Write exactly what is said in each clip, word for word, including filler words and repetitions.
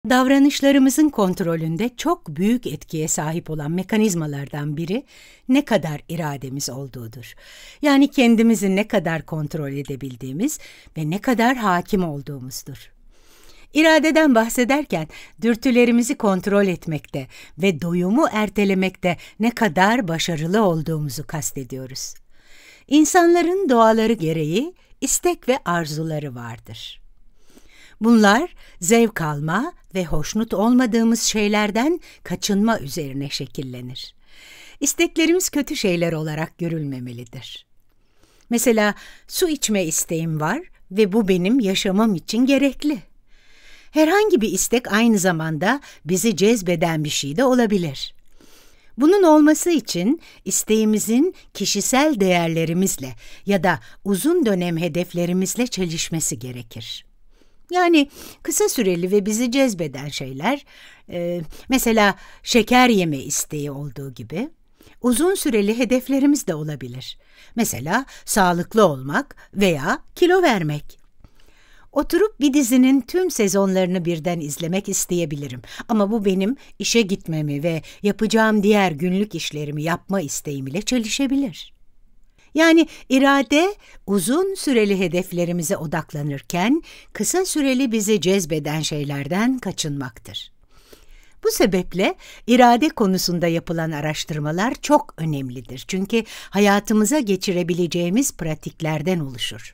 Davranışlarımızın kontrolünde çok büyük etkiye sahip olan mekanizmalardan biri ne kadar irademiz olduğudur. Yani kendimizi ne kadar kontrol edebildiğimiz ve ne kadar hakim olduğumuzdur. İradeden bahsederken dürtülerimizi kontrol etmekte ve doyumu ertelemekte ne kadar başarılı olduğumuzu kastediyoruz. İnsanların doğaları gereği istek ve arzuları vardır. Bunlar zevk alma ve hoşnut olmadığımız şeylerden kaçınma üzerine şekillenir. İsteklerimiz kötü şeyler olarak görülmemelidir. Mesela su içme isteğim var ve bu benim yaşamam için gerekli. Herhangi bir istek aynı zamanda bizi cezbeden bir şey de olabilir. Bunun olması için isteğimizin kişisel değerlerimizle ya da uzun dönem hedeflerimizle çelişmesi gerekir. Yani kısa süreli ve bizi cezbeden şeyler, e, mesela şeker yeme isteği olduğu gibi, uzun süreli hedeflerimiz de olabilir. Mesela sağlıklı olmak veya kilo vermek. Oturup bir dizinin tüm sezonlarını birden izlemek isteyebilirim. Ama bu benim işe gitmemi ve yapacağım diğer günlük işlerimi yapma isteğim ile çelişebilir. Yani irade uzun süreli hedeflerimize odaklanırken kısa süreli bizi cezbeden şeylerden kaçınmaktır. Bu sebeple irade konusunda yapılan araştırmalar çok önemlidir. Çünkü hayatımıza geçirebileceğimiz pratiklerden oluşur.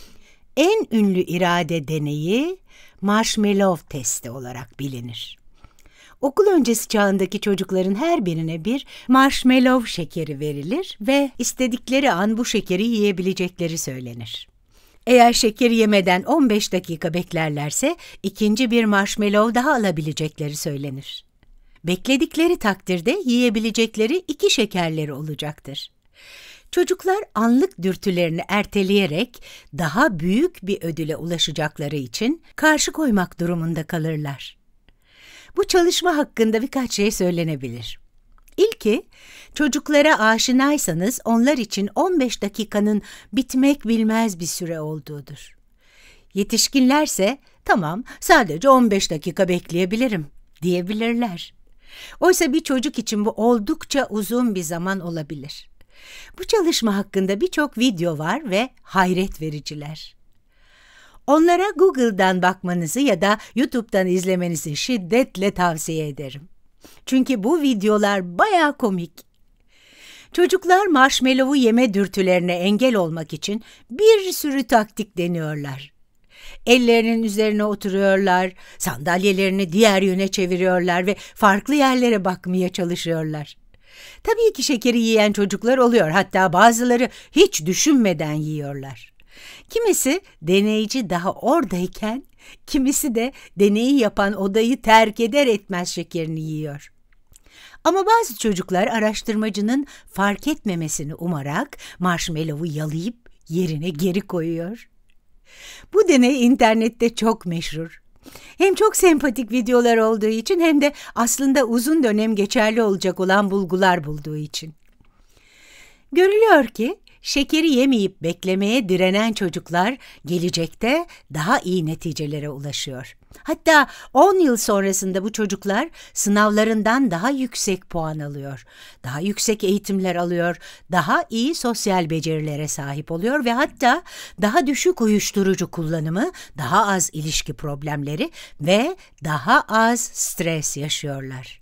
En ünlü irade deneyi marshmallow testi olarak bilinir. Okul öncesi çağındaki çocukların her birine bir marshmallow şekeri verilir ve istedikleri an bu şekeri yiyebilecekleri söylenir. Eğer şekeri yemeden on beş dakika beklerlerse ikinci bir marshmallow daha alabilecekleri söylenir. Bekledikleri takdirde yiyebilecekleri iki şekerleri olacaktır. Çocuklar anlık dürtülerini erteleyerek daha büyük bir ödüle ulaşacakları için karşı koymak durumunda kalırlar. Bu çalışma hakkında birkaç şey söylenebilir. İlki, çocuklara aşinaysanız onlar için on beş dakikanın bitmek bilmez bir süre olduğudur. Yetişkinlerse, tamam sadece on beş dakika bekleyebilirim diyebilirler. Oysa bir çocuk için bu oldukça uzun bir zaman olabilir. Bu çalışma hakkında birçok video var ve hayret vericiler. Onlara Google'dan bakmanızı ya da YouTube'dan izlemenizi şiddetle tavsiye ederim. Çünkü bu videolar bayağı komik. Çocuklar marshmallow'u yeme dürtülerine engel olmak için bir sürü taktik deniyorlar. Ellerinin üzerine oturuyorlar, sandalyelerini diğer yöne çeviriyorlar ve farklı yerlere bakmaya çalışıyorlar. Tabii ki şekeri yiyen çocuklar oluyor, hatta bazıları hiç düşünmeden yiyorlar. Kimisi deneyici daha oradayken, kimisi de deneyi yapan odayı terk eder etmez şekerini yiyor. Ama bazı çocuklar araştırmacının fark etmemesini umarak marshmallow'u yalayıp yerine geri koyuyor. Bu deney internette çok meşhur. Hem çok sempatik videolar olduğu için hem de aslında uzun dönem geçerli olacak olan bulgular bulduğu için. Görülüyor ki şekeri yemeyip beklemeye direnen çocuklar gelecekte daha iyi neticelere ulaşıyor. Hatta on yıl sonrasında bu çocuklar sınavlarından daha yüksek puan alıyor, daha yüksek eğitimler alıyor, daha iyi sosyal becerilere sahip oluyor ve hatta daha düşük uyuşturucu kullanımı, daha az ilişki problemleri ve daha az stres yaşıyorlar.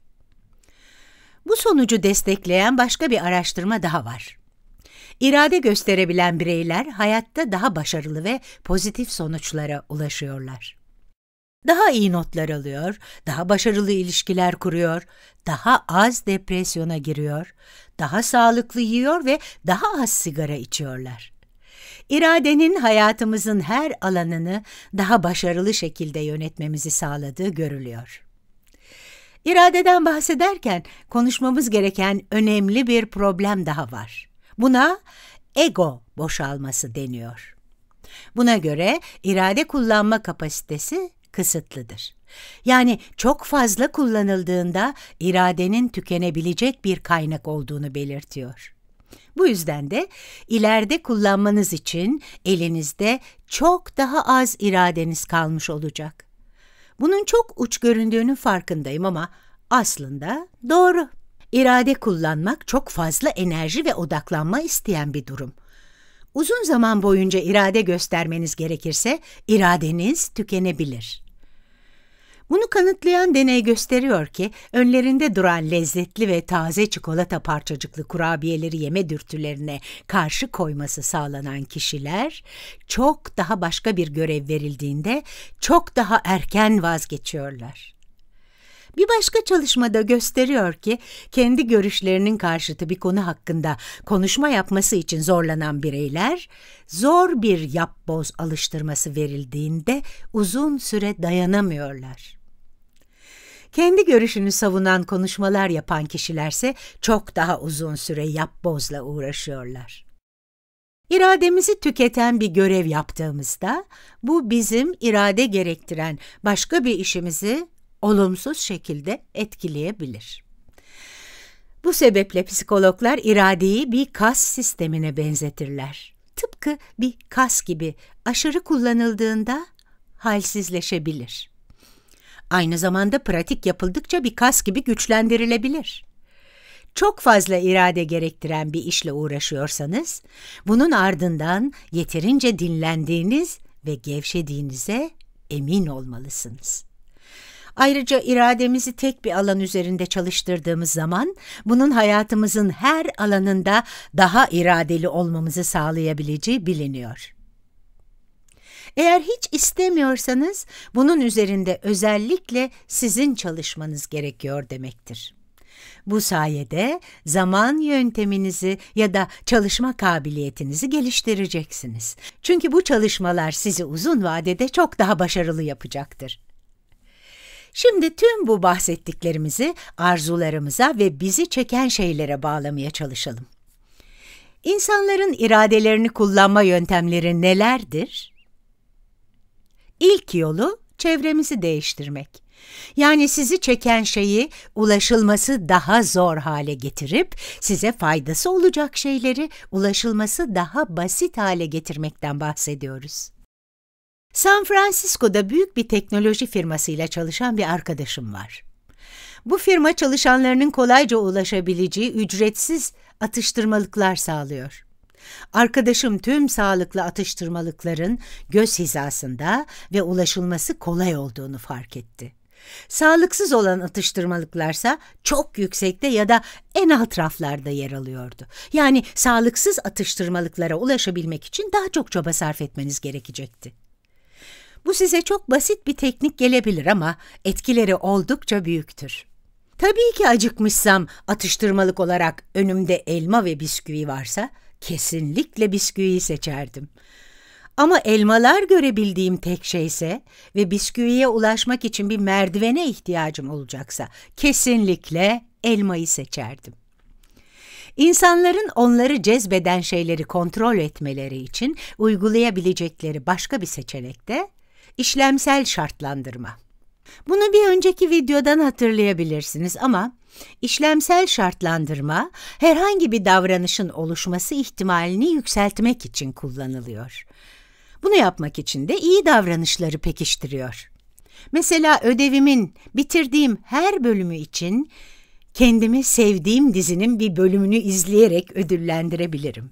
Bu sonucu destekleyen başka bir araştırma daha var. İrade gösterebilen bireyler hayatta daha başarılı ve pozitif sonuçlara ulaşıyorlar. Daha iyi notlar alıyor, daha başarılı ilişkiler kuruyor, daha az depresyona giriyor, daha sağlıklı yiyor ve daha az sigara içiyorlar. İradenin hayatımızın her alanını daha başarılı şekilde yönetmemizi sağladığı görülüyor. İradeden bahsederken konuşmamız gereken önemli bir problem daha var. Buna ego boşalması deniyor. Buna göre irade kullanma kapasitesi kısıtlıdır. Yani çok fazla kullanıldığında iradenin tükenebilecek bir kaynak olduğunu belirtiyor. Bu yüzden de ileride kullanmanız için elinizde çok daha az iradeniz kalmış olacak. Bunun çok uç göründüğünün farkındayım ama aslında doğru. İrade kullanmak çok fazla enerji ve odaklanma isteyen bir durum. Uzun zaman boyunca irade göstermeniz gerekirse iradeniz tükenebilir. Bunu kanıtlayan deney gösteriyor ki önlerinde duran lezzetli ve taze çikolata parçacıklı kurabiyeleri yeme dürtülerine karşı koyması sağlanan kişiler çok daha başka bir görev verildiğinde çok daha erken vazgeçiyorlar. Bir başka çalışmada gösteriyor ki kendi görüşlerinin karşıtı bir konu hakkında konuşma yapması için zorlanan bireyler zor bir yapboz alıştırması verildiğinde uzun süre dayanamıyorlar. Kendi görüşünü savunan konuşmalar yapan kişilerse çok daha uzun süre yapbozla uğraşıyorlar. İrademizi tüketen bir görev yaptığımızda bu bizim irade gerektiren başka bir işimizi olumsuz şekilde etkileyebilir. Bu sebeple psikologlar iradeyi bir kas sistemine benzetirler. Tıpkı bir kas gibi aşırı kullanıldığında halsizleşebilir. Aynı zamanda pratik yapıldıkça bir kas gibi güçlendirilebilir. Çok fazla irade gerektiren bir işle uğraşıyorsanız, bunun ardından yeterince dinlendiğiniz ve gevşediğinize emin olmalısınız. Ayrıca irademizi tek bir alan üzerinde çalıştırdığımız zaman, bunun hayatımızın her alanında daha iradeli olmamızı sağlayabileceği biliniyor. Eğer hiç istemiyorsanız, bunun üzerinde özellikle sizin çalışmanız gerekiyor demektir. Bu sayede zaman yönteminizi ya da çalışma kabiliyetinizi geliştireceksiniz. Çünkü bu çalışmalar sizi uzun vadede çok daha başarılı yapacaktır. Şimdi tüm bu bahsettiklerimizi arzularımıza ve bizi çeken şeylere bağlamaya çalışalım. İnsanların iradelerini kullanma yöntemleri nelerdir? İlk yolu çevremizi değiştirmek. Yani sizi çeken şeyi ulaşılması daha zor hale getirip size faydası olacak şeyleri ulaşılması daha basit hale getirmekten bahsediyoruz. San Francisco'da büyük bir teknoloji firmasıyla çalışan bir arkadaşım var. Bu firma çalışanlarının kolayca ulaşabileceği ücretsiz atıştırmalıklar sağlıyor. Arkadaşım tüm sağlıklı atıştırmalıkların göz hizasında ve ulaşılması kolay olduğunu fark etti. Sağlıksız olan atıştırmalıklarsa çok yüksekte ya da en alt raflarda yer alıyordu. Yani sağlıksız atıştırmalıklara ulaşabilmek için daha çok çaba sarf etmeniz gerekecekti. Bu size çok basit bir teknik gelebilir ama etkileri oldukça büyüktür. Tabii ki acıkmışsam atıştırmalık olarak önümde elma ve bisküvi varsa kesinlikle bisküviyi seçerdim. Ama elmalar görebildiğim tek şeyse ve bisküviye ulaşmak için bir merdivene ihtiyacım olacaksa kesinlikle elmayı seçerdim. İnsanların onları cezbeden şeyleri kontrol etmeleri için uygulayabilecekleri başka bir seçenek de işlemsel şartlandırma. Bunu bir önceki videodan hatırlayabilirsiniz ama işlemsel şartlandırma herhangi bir davranışın oluşması ihtimalini yükseltmek için kullanılıyor. Bunu yapmak için de iyi davranışları pekiştiriyor. Mesela ödevimin bitirdiğim her bölümü için kendimi sevdiğim dizinin bir bölümünü izleyerek ödüllendirebilirim.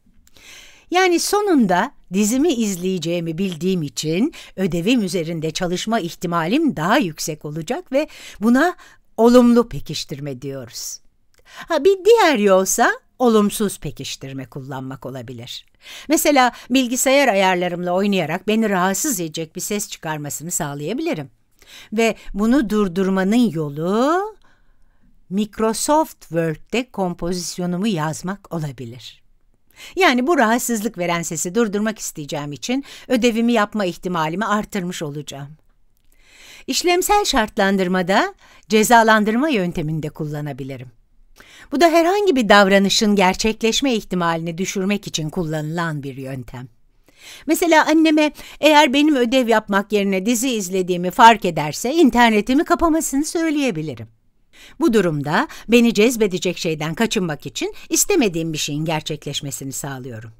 Yani sonunda dizimi izleyeceğimi bildiğim için ödevim üzerinde çalışma ihtimalim daha yüksek olacak ve buna olumlu pekiştirme diyoruz. Ha, bir diğer yolsa olumsuz pekiştirme kullanmak olabilir. Mesela bilgisayar ayarlarımla oynayarak beni rahatsız edecek bir ses çıkarmasını sağlayabilirim. Ve bunu durdurmanın yolu Microsoft Word'de kompozisyonumu yazmak olabilir. Yani bu rahatsızlık veren sesi durdurmak isteyeceğim için ödevimi yapma ihtimalimi artırmış olacağım. İşlemsel şartlandırmada cezalandırma yöntemini kullanabilirim. Bu da herhangi bir davranışın gerçekleşme ihtimalini düşürmek için kullanılan bir yöntem. Mesela anneme eğer benim ödev yapmak yerine dizi izlediğimi fark ederse internetimi kapamasını söyleyebilirim. Bu durumda beni cezbedecek şeyden kaçınmak için istemediğim bir şeyin gerçekleşmesini sağlıyorum.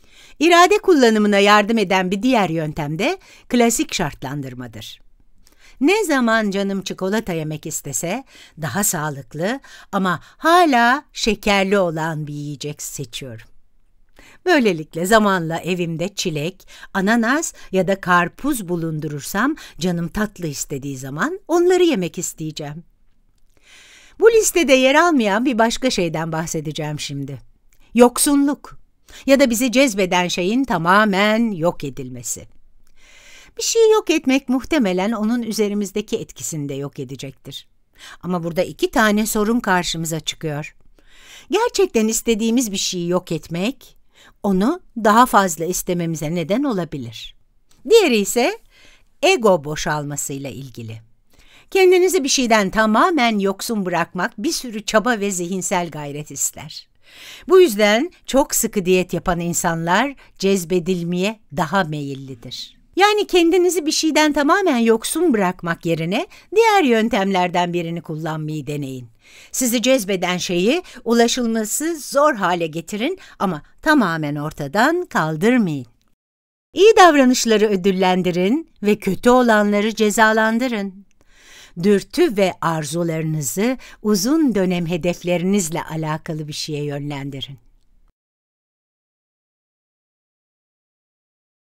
İrade kullanımına yardım eden bir diğer yöntem de klasik şartlandırmadır. Ne zaman canım çikolata yemek istese daha sağlıklı ama hala şekerli olan bir yiyecek seçiyorum. Böylelikle zamanla evimde çilek, ananas ya da karpuz bulundurursam canım tatlı istediği zaman onları yemek isteyeceğim. Bu listede yer almayan bir başka şeyden bahsedeceğim şimdi. Yoksunluk ya da bizi cezbeden şeyin tamamen yok edilmesi. Bir şeyi yok etmek muhtemelen onun üzerimizdeki etkisini de yok edecektir. Ama burada iki tane sorun karşımıza çıkıyor. Gerçekten istediğimiz bir şeyi yok etmek, onu daha fazla istememize neden olabilir. Diğeri ise ego boşalmasıyla ilgili. Kendinizi bir şeyden tamamen yoksun bırakmak bir sürü çaba ve zihinsel gayret ister. Bu yüzden çok sıkı diyet yapan insanlar cezbedilmeye daha meyillidir. Yani kendinizi bir şeyden tamamen yoksun bırakmak yerine diğer yöntemlerden birini kullanmayı deneyin. Sizi cezbeden şeyi ulaşılması zor hale getirin ama tamamen ortadan kaldırmayın. İyi davranışları ödüllendirin ve kötü olanları cezalandırın. Dürtü ve arzularınızı uzun dönem hedeflerinizle alakalı bir şeye yönlendirin.